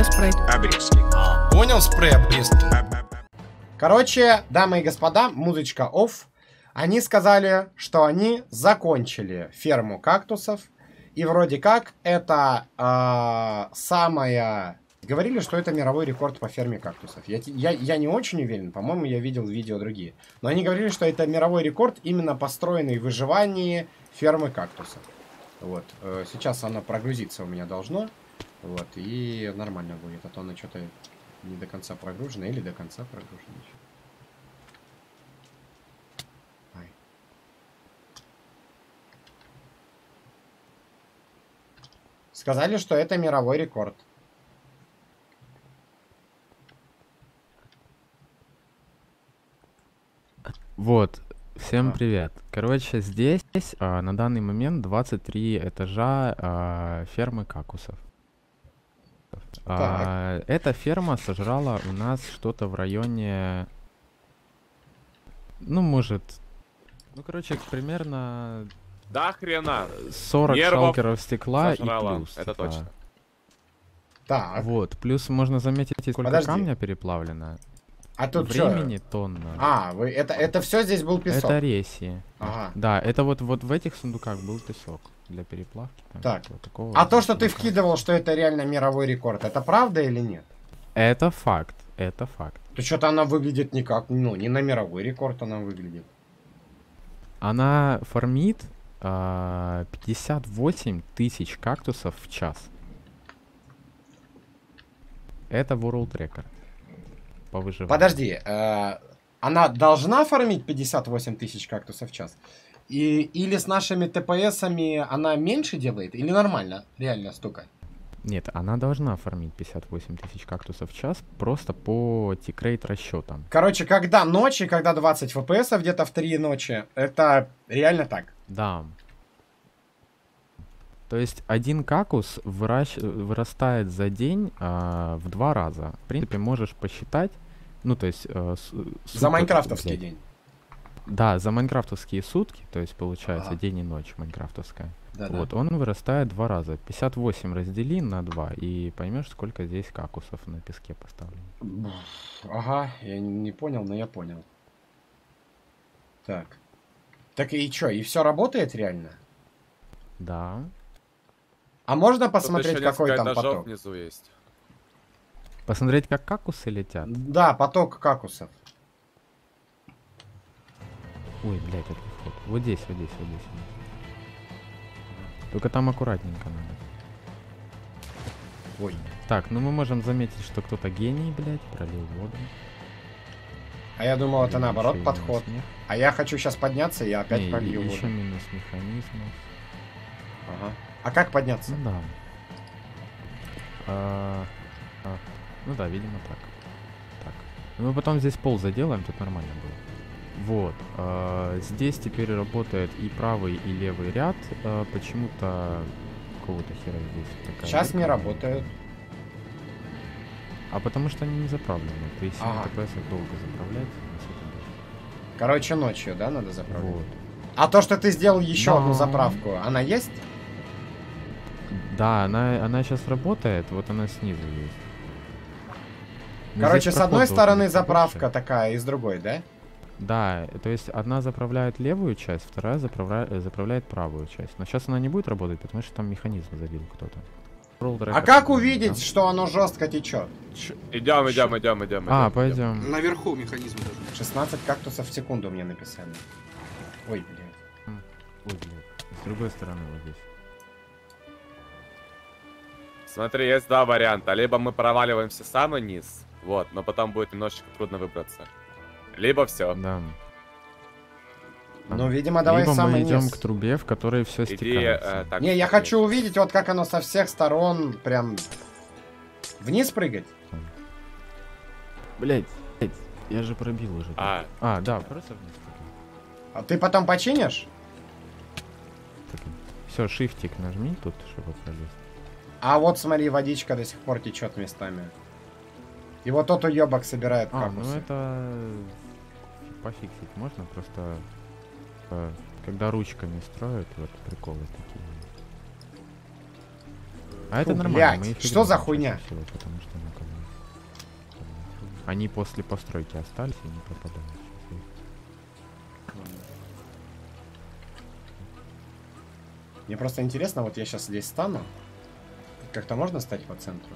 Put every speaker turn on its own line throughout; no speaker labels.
спрей.
Обрезки.
Понял, спрей обрезки. Короче, дамы и господа, музычка off. Они сказали, что они закончили ферму кактусов. И вроде как это самая... Говорили, что это мировой рекорд по ферме кактусов. Я не очень уверен, по-моему, я видел видео другие. Но они говорили, что это мировой рекорд, именно построенный в выживании фермы кактусов. Вот. Сейчас она прогрузиться у меня должно. Вот. И нормально будет. А то она что-то не до конца прогружена. Или до конца прогружена. Ай. Сказали, что это мировой рекорд.
Вот, всем привет. Короче, здесь на данный момент 23 этажа фермы кактусов. Эта ферма сожрала у нас что-то в районе... Ну, может... Ну, короче, примерно...
Да хрена!
40 шалкеров стекла
сожрала.
и плюс.
Это
типа.
точно.
Так.
Вот, плюс можно заметить, сколько
Подожди.
камня переплавлено.
А тут
Времени тонна.
это все здесь был песок?
Это ресии.
Ага.
Да, это вот в этих сундуках был песок для переплавки. Там,
Так.
вот такого
А
вот
то, что ты
сундука.
вкидывал, что это реально мировой рекорд, это правда или нет?
Это факт, это факт.
То что-то она выглядит никак, ну, не на мировой рекорд она выглядит.
Она фармит 58 тысяч кактусов в час. Это World Record. По выживанию.
Подожди, она должна фармить 58 тысяч кактусов в час? Или с нашими ТПСами она меньше делает? Или нормально? Реально столько?
Нет, она должна оформить 58 тысяч кактусов в час просто по тикрейт расчетам.
Короче, когда ночи, когда 20 ФПС где-то в 3 ночи, это реально так?
Да. То есть один кактус вырастает за день в 2 раза. В принципе, можешь посчитать. Ну, то есть...
За майнкрафтовский день.
Да, за майнкрафтовские сутки, то есть получается
Ага.
день и ночь майнкрафтовская.
Да-да.
Вот, он вырастает 2 раза. 58 раздели на 2, и поймешь, сколько здесь кактусов на песке поставлено.
Ага, я не понял, но я понял. Так. Так и чё, и все работает реально?
Да.
А можно
Тут
посмотреть,
еще
какой
несколько
там
этажов
поток?
внизу есть.
Посмотреть, как кактусы летят.
Да, поток какусов.
Ой, блядь, это вход. Вот здесь, вот здесь, вот здесь. Вот здесь. Только там аккуратненько надо.
Ой.
Так, ну мы можем заметить, что кто-то гений, блядь, пролил воду.
А я думал, это
Или
наоборот
еще и
подход.
минус
А я хочу сейчас подняться, и я опять
Не,
пролью
еще
воду.
минус механизмов.
Ага. А как подняться?
Ну да. Ну да, видимо так. Так. Ну мы потом здесь пол заделаем, тут нормально было. Вот. Здесь теперь работает и правый, и левый ряд. Почему-то какого-то хера здесь такая
Сейчас
дырка.
не работают.
А потому что они не заправлены. При 7
Ага.
ТПС долго заправлять.
Короче, ночью, да, надо заправлять?
Вот.
А то, что ты сделал еще
Да.
одну заправку, она есть?
Да, она сейчас работает, вот она снизу есть. Но
Короче,
здесь
с одной
проход должен
стороны
быть
заправка
побольше.
такая, и с другой, да?
Да, то есть одна заправляет левую часть, вторая заправляет правую часть. Но сейчас она не будет работать, потому что там механизм забил кто-то.
А как увидеть, что оно жестко течет?
Идем.
А, пойдем.
Наверху механизм должен быть.
16 кактусов в секунду мне написали. Ой, блядь.
Ой, блядь. С другой стороны вот здесь.
Смотри, есть 2 варианта. Либо мы проваливаемся в самый низ, вот, но потом будет немножечко трудно выбраться. Либо все.
Да.
Ну, видимо, давай
Либо
самый
мы идем
низ.
к трубе, в которой все
Иди,
стекается.
так.
Не, я хочу увидеть, вот как оно со всех сторон прям вниз прыгать.
Блять, я же пробил уже.
А,
Да, просто вниз.
А ты потом починишь?
Все, шифтик нажми тут, чтобы пролезть.
А вот смотри, водичка до сих пор течет местами. И вот тот уебок собирает
Ну
кактусы.
это пофиксить можно, просто когда ручками строят, вот приколы такие. А это
Фу,
нормально.
блядь,
мы их
что за
играем
хуйня?
чаще всего, потому что Они после постройки остались и не пропадают.
Мне просто интересно, вот я сейчас здесь стану. Как-то можно стать по центру?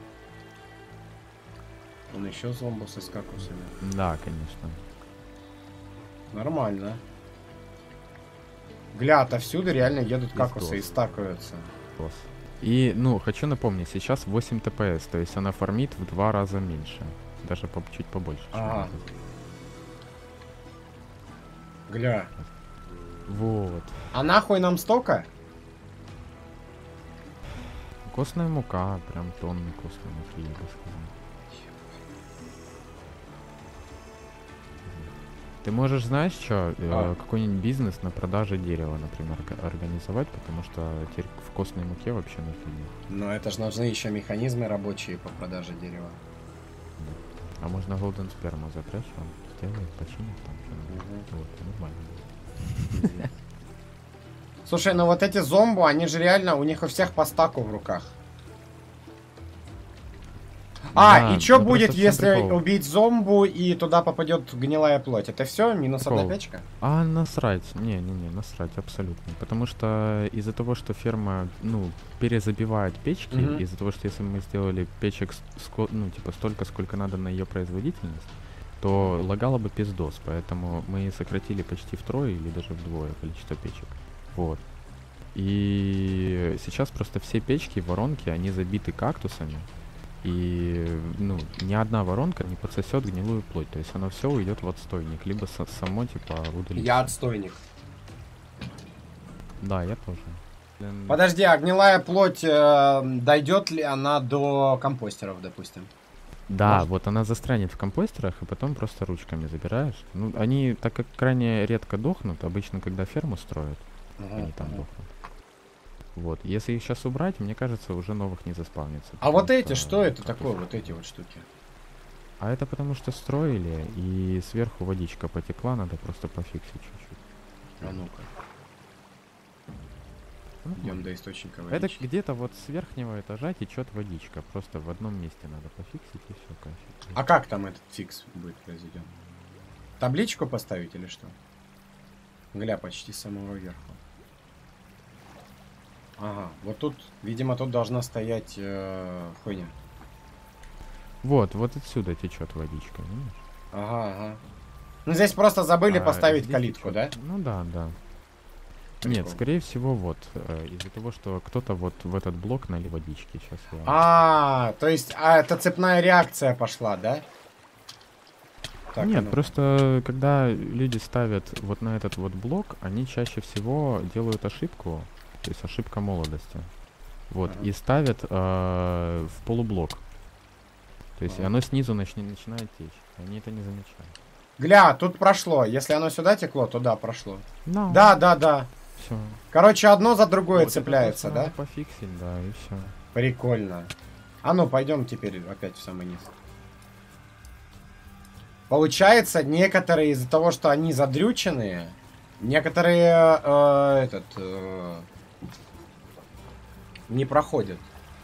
Он еще зомбусы с кактусами.
Да, конечно.
Нормально. Гля, отовсюду реально едут кактусы и
Издос.
стакаются.
Класс. И, ну, хочу напомнить, сейчас 8 ТПС, то есть она фармит в 2 раза меньше. Даже чуть побольше. чем
Ага.
этот.
Гля.
Вот.
А нахуй нам столько?
Костная мука, прям тонны костной муки, я бы сказал. Ты можешь, знаешь, что, какой-нибудь бизнес на продаже дерева, например, организовать, потому что теперь в костной муке вообще нужно нет.
Но это же нужны еще механизмы рабочие по продаже дерева.
А можно Golden Sperma запрячь, он сделает, починит там что-нибудь. Вот, нормально.
Слушай, ну вот эти зомбу, они же реально, у них у всех по стаку в руках.
Да,
и что
ну
будет,
просто в чем
если
прикол?
убить зомбу и туда попадет гнилая плоть? Это все? Минус
Прикол.
одна печка?
А насрать, не, насрать абсолютно. Потому что из-за того, что ферма, ну, перезабивает печки,
Мгм.
из-за того, что если мы сделали печек, ну, типа столько, сколько надо на ее производительность, то лагало бы пиздос, поэтому мы сократили почти втрое или даже вдвое количество печек. Вот. И сейчас просто все печки, воронки, они забиты кактусами. И, ну, ни одна воронка не подсосет гнилую плоть. То есть оно все уйдет в отстойник. Либо само, типа, удалить.
Я отстойник.
Да, я тоже.
Подожди, а гнилая плоть, дойдет ли она до компостеров, допустим?
Да,
Может?
вот она застрянет в компостерах, и потом просто ручками забираешь. Ну, они, так как крайне редко дохнут, обычно, когда ферму строят, они там дохнут. Вот, если их сейчас убрать, мне кажется, уже новых не заспавнится.
А вот
потому
эти, что это
как-то
такое, вот эти вот штуки?
А это потому что строили, и сверху водичка потекла, надо просто пофиксить чуть-чуть.
А ну-ка, идем до источника
Это
водички.
где-то вот с верхнего этажа течет водичка. Просто в одном месте надо пофиксить и все, кайф.
А как там этот фикс будет произведен? Табличку поставить или что? Гля, почти с самого верха. Ага, вот тут, видимо, тут должна стоять хуйня.
Вот отсюда течет водичка, видишь?
Ага, ага. Ну здесь просто забыли
А
поставить
здесь
калитку, да?
течёт- Ну да, да.
Прикол.
Нет, скорее всего, вот из-за того, что кто-то вот в этот блок налил водички. Сейчас я...
То есть, это цепная реакция пошла, да? Так, а
Нет,
ну-ка.
просто когда люди ставят вот на этот вот блок, они чаще всего делают ошибку, то есть ошибка молодости. Вот,
Ага.
и ставят в полублок. То есть
Ага.
оно снизу начинает течь. Они это не замечают.
Гля, тут прошло. Если оно сюда текло, то да, прошло.
Ну,
Да.
все.
Короче, одно за другое цепляется, да?
Пофиксить, да, и все.
Прикольно. А ну, пойдем теперь опять в самый низ. Получается, некоторые из-за того, что они задрюченные, некоторые не проходят.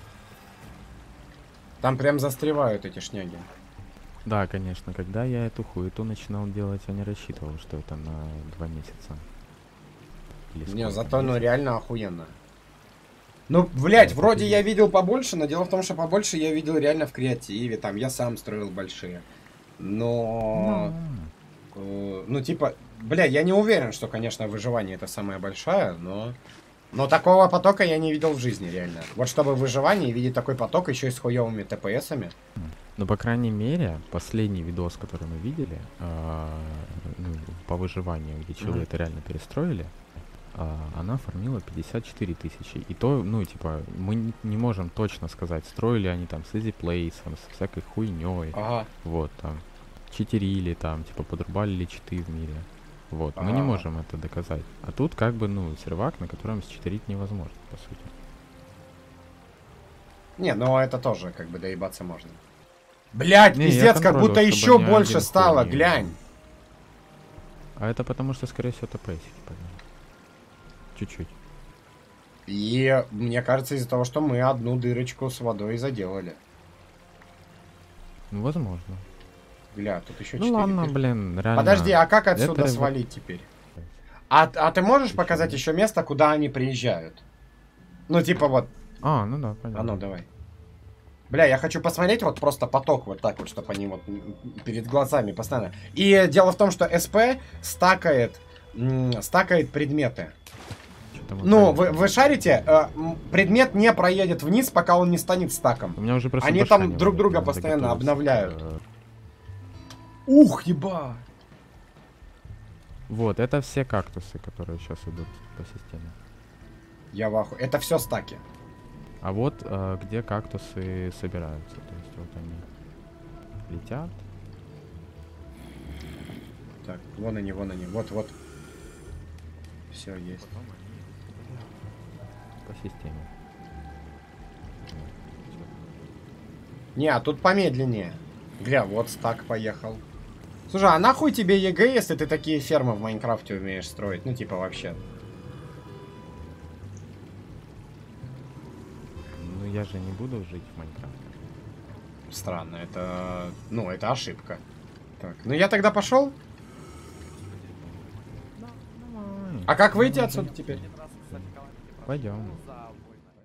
Там прям застревают эти шняги.
Да, конечно, когда я эту хуету начинал делать, я не рассчитывал, что это на 2 месяца. Или
Не,
сколько,
зато, ну,
месяц?
реально охуенно. Ну, блять,
Это
вроде я
пиздец.
видел побольше, но дело в том, что побольше я видел реально в креативе, там, я сам строил большие. Но, ну, типа, бля, я не уверен, что, конечно, выживание это самая большая, но такого потока я не видел в жизни, реально. Вот чтобы в выживании видеть такой поток еще и с хуевыми ТПСами.
Ну, по крайней мере, последний видос, который мы видели, ну, по выживанию, где человека это реально перестроили, она фармила 54 тысячи. И то, ну, типа, мы не можем точно сказать, строили они там с изиплейсом, с всякой хуйней,
Ага.
вот, там, читерили там, типа, подрубали ли читы в мире. Вот, мы не
Ага.
можем это доказать. А тут, как бы, ну, сервак, на котором считерить невозможно, по сути.
Не, ну это тоже, как бы, доебаться можно. Блять,
Не, я
пиздец, как
контролил,
будто
чтобы
еще
ни
больше
один
стало,
хуй не-
глянь.
А это потому что, скорее всего, ТПСики подняли. Чуть-чуть.
И мне кажется, из-за того, что мы одну дырочку с водой заделали.
Ну, возможно.
Бля, тут еще
Ну
4.
ладно, блин, реально.
Подожди, а как отсюда
Это
свалить теперь? А ты можешь показать еще место, куда они приезжают? Ну, типа вот.
А, ну да, понятно.
А ну, давай. Бля, я хочу посмотреть вот просто поток вот так вот, чтобы они вот перед глазами постоянно. И дело в том, что СП стакает предметы. Ну, вы шарите, предмет не проедет вниз, пока он не станет стаком.
У меня уже просто
Они там друг друга постоянно обновляют. Ух, еба!
Вот, это все кактусы, которые сейчас идут по системе.
Я в ахуе. Это все стаки.
А вот где кактусы собираются. То есть вот они летят.
Так, вон они, вон они. Вот. Все есть.
По системе.
Не, а тут помедленнее. Гля, вот стак поехал. Слушай, а нахуй тебе ЕГЭ, если ты такие фермы в Майнкрафте умеешь строить? Ну, типа, вообще.
Ну я же не буду жить в Майнкрафте.
Странно, это... Ну, это ошибка. Так, ну я тогда пошел. А как выйти отсюда теперь?
Пойдем.